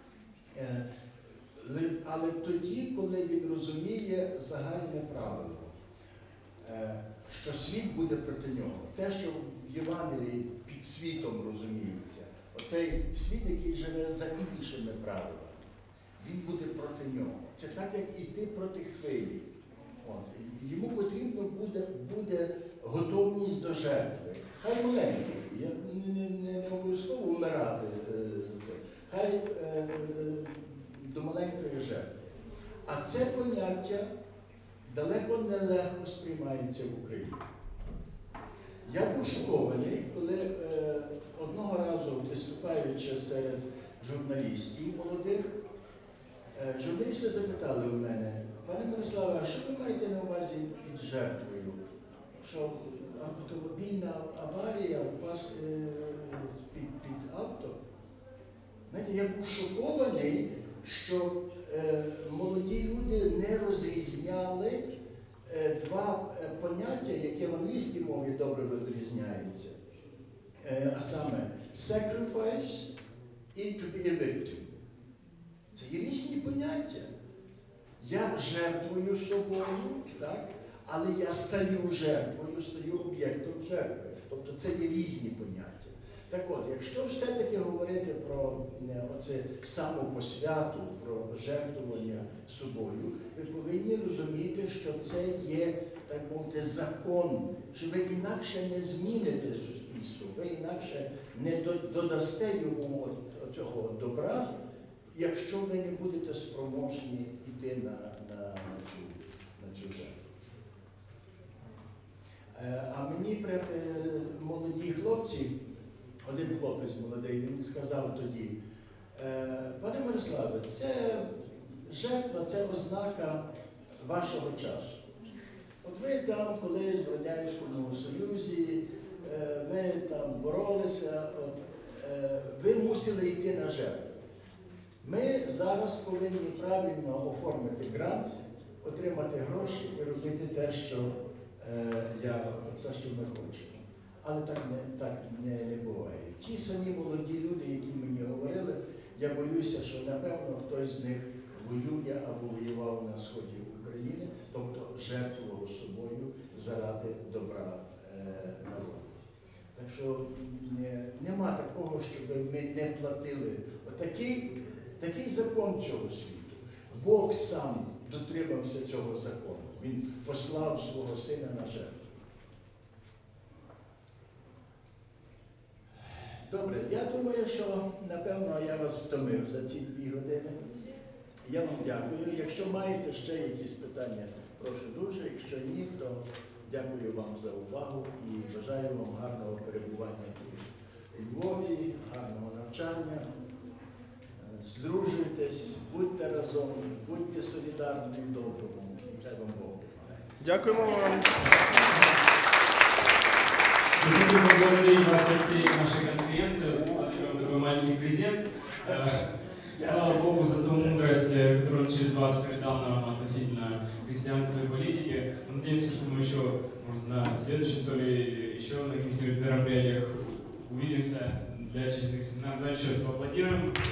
але тоді, коли він розуміє загальне правило, що світ буде проти нього. Те, що в Євангелії під світом розуміється, оцей світ, який живе за іншими правилами, він буде проти нього. Це так, як іти проти хвилі. Йому потрібно буде готовність до жертви. Хай маленької, не обов'язково вмирати за це. Хай до маленької жертви. А це поняття далеко не легко сприймається в Україні. Я був шокований, коли одного разу, виступаючи серед журналістів молодих, журналісти запитали у мене: пане Мирославе, а що ви маєте на увазі під жертвою? Що автомобільна аварія впасти під авто? Знаєте, я був шокований, що молоді люди не розрізняли два поняття, які в англійській мові добре розрізняються. А саме sacrifice і to be a victim. Це є різні поняття. Я жертвую собою, так? Але я стаю жертвою, стаю об'єктом жертви. Тобто це є різні поняття. Так от, якщо все-таки говорити про оце самопосвяту, про жертвування собою, ви повинні розуміти, що це є, так мовити, закон, що ви інакше не зміните суспільство, ви інакше не додасте йому цього добра, якщо ви не будете спроможні йти на цю жертву. А мені молоді хлопці, один хлопець молодий, він сказав тоді: пане Мирославе, це жертва, це ознака вашого часу. От ви там колись в Радянському Союзі, ви там боролися, ви мусили йти на жертву. Ми зараз повинні правильно оформити грант, отримати гроші і робити те, що ми хочемо. Але так не буває. Ті самі молоді люди, які мені говорили, я боюся, що, напевно, хтось з них воює або воював на сході України, тобто жертвував собою заради добра народу. Так що нема такого, щоб ми не платили. Такий закон цього світу. Бог сам дотримався цього закону. Він послав свого сина на жертву. Добре, я думаю, що, напевно, я вас втомив за ці 2 години. Я вам дякую. Якщо маєте ще якісь питання, прошу дуже. Якщо ні, то дякую вам за увагу і бажаю вам гарного перебування тут у Львові, гарного навчання. Здружуйтесь, будьте разом, будьте солідарні в доброму. Хай вам Бог допомагає. Дякуємо вам. Мы хотим поблагодарить вас со всей нашей конференции, вам такой маленький презент. Слава Богу за ту мудрость, которую он через вас передал нам относительно христианства и политики. Мы надеемся, что мы еще, может, на следующем или еще на каких-нибудь мероприятиях увидимся для очередных семинаров. Давайте еще раз поаплодируем.